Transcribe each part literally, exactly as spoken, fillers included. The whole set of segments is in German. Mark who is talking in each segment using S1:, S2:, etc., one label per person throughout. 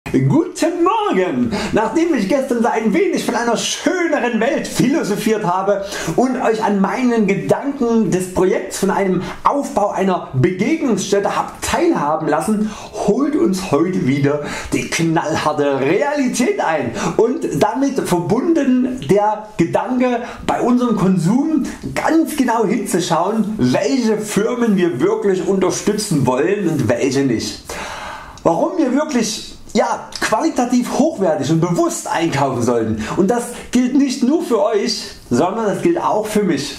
S1: Guten Morgen! Nachdem ich gestern so ein wenig von einer schöneren Welt philosophiert habe und Euch an meinen Gedanken des Projekts von einem Aufbau einer Begegnungsstätte habt teilhaben lassen, holt uns heute wieder die knallharte Realität ein und damit verbunden der Gedanke, bei unserem Konsum ganz genau hinzuschauen, welche Firmen wir wirklich unterstützen wollen und welche nicht. Warum wir wirklich ja, qualitativ hochwertig und bewusst einkaufen sollten, und das gilt nicht nur für Euch, sondern das gilt auch für mich.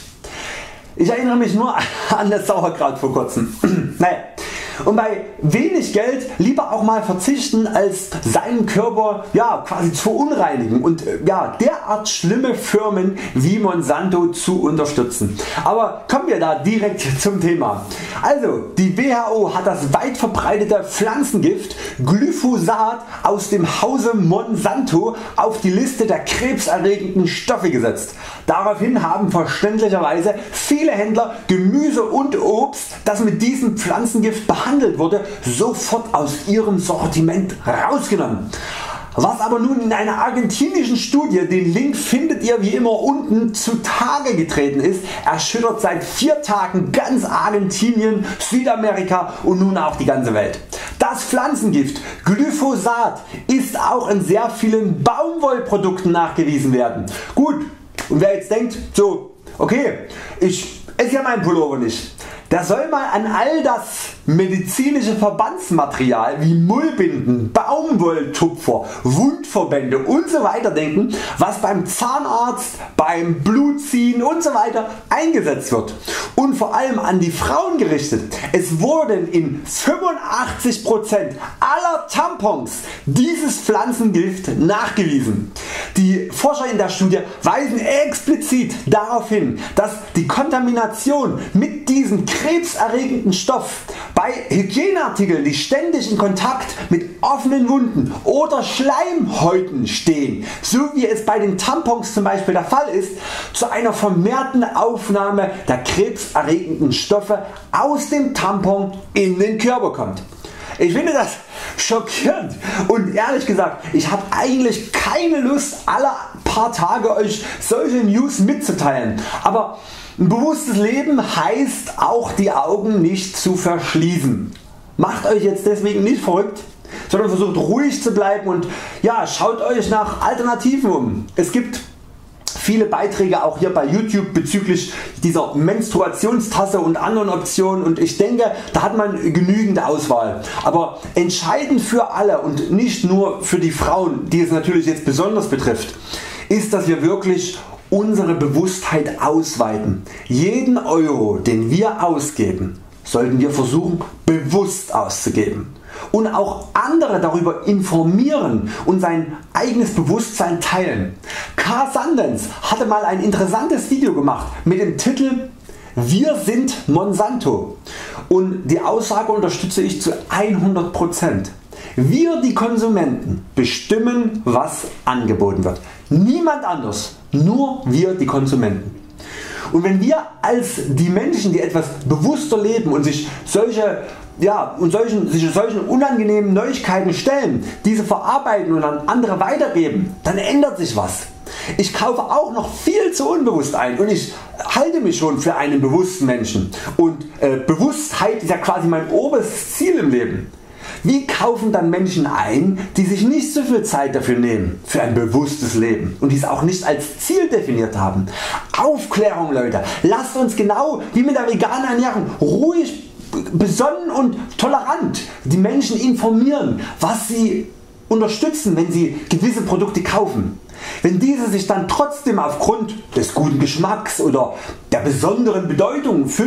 S1: Ich erinnere mich nur an das Sauerkraut vor kurzem. Naja. Und bei wenig Geld lieber auch mal verzichten, als seinen Körper ja, quasi zu verunreinigen und ja, derart schlimme Firmen wie Monsanto zu unterstützen. Aber kommen wir da direkt zum Thema. Also die W H O hat das weit verbreitete Pflanzengift Glyphosat aus dem Hause Monsanto auf die Liste der krebserregenden Stoffe gesetzt. Daraufhin haben verständlicherweise viele Händler Gemüse und Obst, das mit diesem Pflanzengift behandelt wurde, sofort aus ihrem Sortiment rausgenommen. Was aber nun in einer argentinischen Studie, den Link findet ihr wie immer unten, zutage getreten ist, erschüttert seit vier Tagen ganz Argentinien, Südamerika und nun auch die ganze Welt. Das Pflanzengift Glyphosat ist auch in sehr vielen Baumwollprodukten nachgewiesen werden. Gut, und wer jetzt denkt, so okay, ich esse ja meinen Pullover nicht, der soll mal an all das medizinische Verbandsmaterial wie Mullbinden, Baumwolltupfer, Wundverbände usw. denken, was beim Zahnarzt, beim Blutziehen usw. eingesetzt wird, und vor allem an die Frauen gerichtet. Es wurden in fünfundachtzig Prozent aller Tampons dieses Pflanzengift nachgewiesen. Die Forscher in der Studie weisen explizit darauf hin, dass die Kontamination mit diesem krebserregenden Stoff bei Hygieneartikeln, die ständig in Kontakt mit offenen Wunden oder Schleimhäuten stehen, so wie es bei den Tampons zum Beispiel der Fall ist, zu einer vermehrten Aufnahme der krebserregenden Stoffe aus dem Tampon in den Körper kommt. Ich finde das schockierend und ehrlich gesagt, ich habe eigentlich keine Lust, alle paar Tage Euch solche News mitzuteilen, aber ein bewusstes Leben heißt auch die Augen nicht zu verschließen. Macht Euch jetzt deswegen nicht verrückt, sondern versucht ruhig zu bleiben und ja, schaut Euch nach Alternativen um. Es gibt viele Beiträge auch hier bei YouTube bezüglich dieser Menstruationstasse und anderen Optionen, und ich denke, da hat man genügend Auswahl. Aber entscheidend für alle und nicht nur für die Frauen, die es natürlich jetzt besonders betrifft, ist, dass wir wirklich unsere Bewusstheit ausweiten. Jeden Euro, den wir ausgeben, sollten wir versuchen bewusst auszugeben und auch andere darüber informieren und sein eigenes Bewusstsein teilen. Karl Sandens hatte mal ein interessantes Video gemacht mit dem Titel Wir sind Monsanto, und die Aussage unterstütze ich zu hundert Prozent. Wir, die Konsumenten, bestimmen, was angeboten wird. Niemand anders, nur wir, die Konsumenten. Und wenn wir als die Menschen, die etwas bewusster leben und sich solche, ja, und solchen, sich solchen unangenehmen Neuigkeiten stellen, diese verarbeiten und an andere weitergeben, dann ändert sich was. Ich kaufe auch noch viel zu unbewusst ein und ich halte mich schon für einen bewussten Menschen, und äh, Bewusstheit ist ja quasi mein oberstes Ziel im Leben. Wie kaufen dann Menschen ein, die sich nicht so viel Zeit dafür nehmen für ein bewusstes Leben und dies auch nicht als Ziel definiert haben? Aufklärung, Leute, lasst uns genau wie mit der veganen Ernährung ruhig, besonnen und tolerant die Menschen informieren, was sie unterstützen, wenn sie gewisse Produkte kaufen. Wenn diese sich dann trotzdem aufgrund des guten Geschmacks oder der besonderen Bedeutung für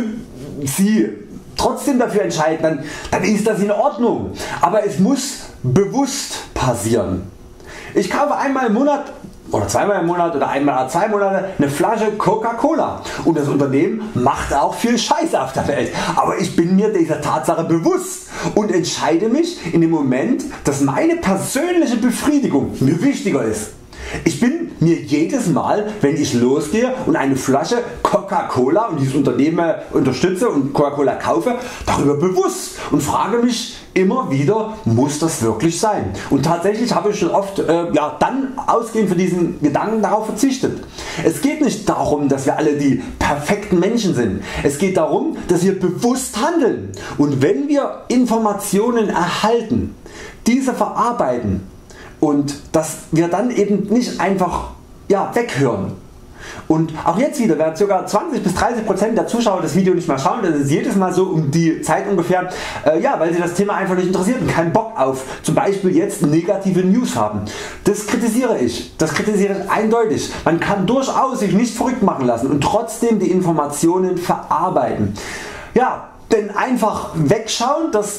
S1: sie trotzdem dafür entscheiden, dann, dann ist das in Ordnung, aber es muss bewusst passieren. Ich kaufe einmal im Monat oder zweimal im Monat oder einmal alle zwei Monate eine Flasche Coca-Cola, und das Unternehmen macht auch viel Scheiße auf der Welt, aber ich bin mir dieser Tatsache bewusst und entscheide mich in dem Moment, dass meine persönliche Befriedigung mir wichtiger ist. Ich bin mir jedes Mal, wenn ich losgehe und eine Flasche Coca-Cola und dieses Unternehmen unterstütze und Coca-Cola kaufe, darüber bewusst und frage mich immer wieder muss das wirklich sein. Und tatsächlich habe ich schon oft äh, ja, dann ausgehend von diesen Gedanken darauf verzichtet. Es geht nicht darum, dass wir alle die perfekten Menschen sind. Es geht darum, dass wir bewusst handeln und wenn wir Informationen erhalten, diese verarbeiten und dass wir dann eben nicht einfach ja, weghören. Und auch jetzt wieder werden ca. zwanzig bis dreißig Prozent der Zuschauer das Video nicht mehr schauen. Das ist jedes Mal so um die Zeit ungefähr, äh, ja, weil sie das Thema einfach nicht interessiert und keinen Bock auf zum Beispiel jetzt negative News haben. Das kritisiere ich. Das kritisiere ich eindeutig. Man kann durchaus sich nicht verrückt machen lassen und trotzdem die Informationen verarbeiten. Ja, denn einfach wegschauen, das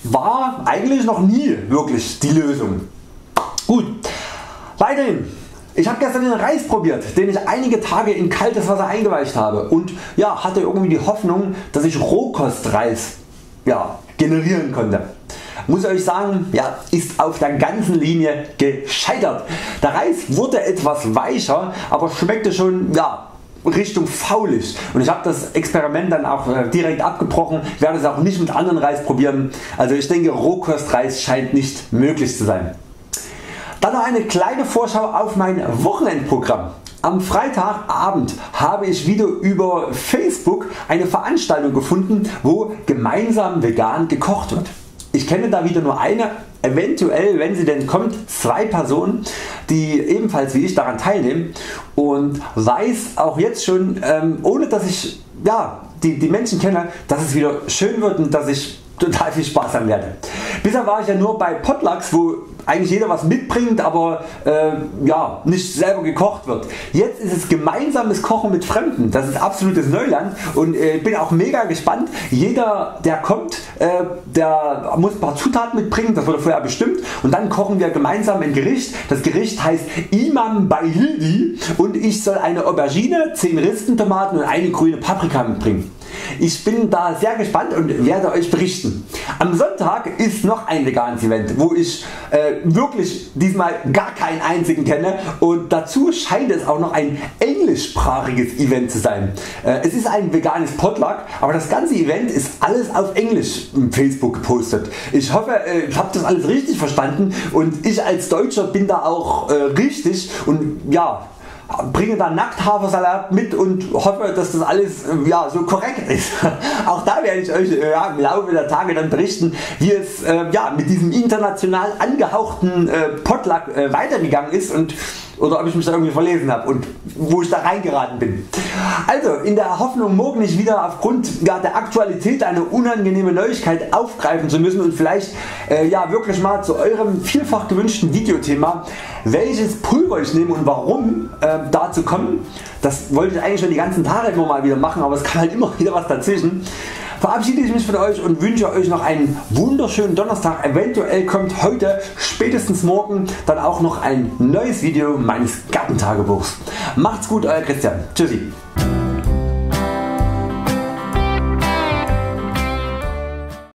S1: war eigentlich noch nie wirklich die Lösung. Gut, weiterhin. Ich habe gestern den Reis probiert, den ich einige Tage in kaltes Wasser eingeweicht habe und ja, hatte irgendwie die Hoffnung, dass ich Rohkostreis ja, generieren konnte. Muss ich euch sagen, ja, ist auf der ganzen Linie gescheitert. Der Reis wurde etwas weicher, aber schmeckte schon ja, Richtung faulig und ich habe das Experiment dann auch direkt abgebrochen, werde es auch nicht mit anderen Reis probieren. Also ich denke, Rohkostreis scheint nicht möglich zu sein. Dann noch eine kleine Vorschau auf mein Wochenendprogramm. Am Freitagabend habe ich wieder über Facebook eine Veranstaltung gefunden, wo gemeinsam vegan gekocht wird. Ich kenne da wieder nur eine, eventuell wenn sie denn kommt, zwei Personen, die ebenfalls wie ich daran teilnehmen und weiß auch jetzt schon, ähm, ohne dass ich ja, die, die Menschen kenne, dass es wieder schön wird und dass ich total viel Spaß haben werde. Bisher war ich ja nur bei Potlucks, wo eigentlich jeder was mitbringt, aber äh, ja, nicht selber gekocht wird. Jetzt ist es gemeinsames Kochen mit Fremden. Das ist absolutes Neuland und ich äh, bin auch mega gespannt. Jeder der kommt, äh, der muss ein paar Zutaten mitbringen, das wurde vorher bestimmt und dann kochen wir gemeinsam ein Gericht. Das Gericht heißt Imam bei Hildi und ich soll eine Aubergine, zehn Ristentomaten und eine grüne Paprika mitbringen. Ich bin da sehr gespannt und werde euch berichten. Am Sonntag ist noch ein veganes Event, wo ich äh, wirklich diesmal gar keinen einzigen kenne und dazu scheint es auch noch ein englischsprachiges Event zu sein. Äh, es ist ein veganes Potluck, aber das ganze Event ist alles auf Englisch im Facebook gepostet. Ich hoffe, äh, ich habe das alles richtig verstanden und ich als Deutscher bin da auch äh, richtig und ja, bringe dann Nackthafersalat mit und hoffe, dass das alles ja, so korrekt ist. Auch da werde ich euch ja, im Laufe der Tage dann berichten, wie es äh, ja, mit diesem international angehauchten äh, Potluck äh, weitergegangen ist und oder ob ich mich da irgendwie verlesen habe und wo ich da reingeraten bin. Also in der Hoffnung, morgen nicht wieder aufgrund ja, der Aktualität eine unangenehme Neuigkeit aufgreifen zu müssen und vielleicht äh, ja, wirklich mal zu eurem vielfach gewünschten Videothema, welches Pulver ich nehme und warum äh, dazu kommen. Das wollte ich eigentlich schon die ganzen Tage immer mal wieder machen, aber es kam halt immer wieder was dazwischen. Verabschiede ich mich von euch und wünsche euch noch einen wunderschönen Donnerstag. Eventuell kommt heute, spätestens morgen, dann auch noch ein neues Video meines Gartentagebuchs. Macht's gut, euer Christian. Tschüssi.